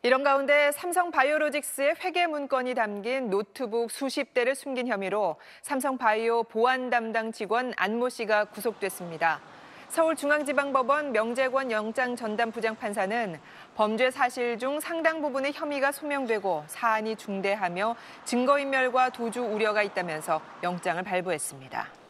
이런 가운데 삼성바이오로직스의 회계 문건이 담긴 노트북 수십 대를 숨긴 혐의로 삼성바이오 보안 담당 직원 안모 씨가 구속됐습니다. 서울중앙지방법원 명재권 영장 전담 부장판사는 범죄 사실 중 상당 부분의 혐의가 소명되고 사안이 중대하며 증거인멸과 도주 우려가 있다면서 영장을 발부했습니다.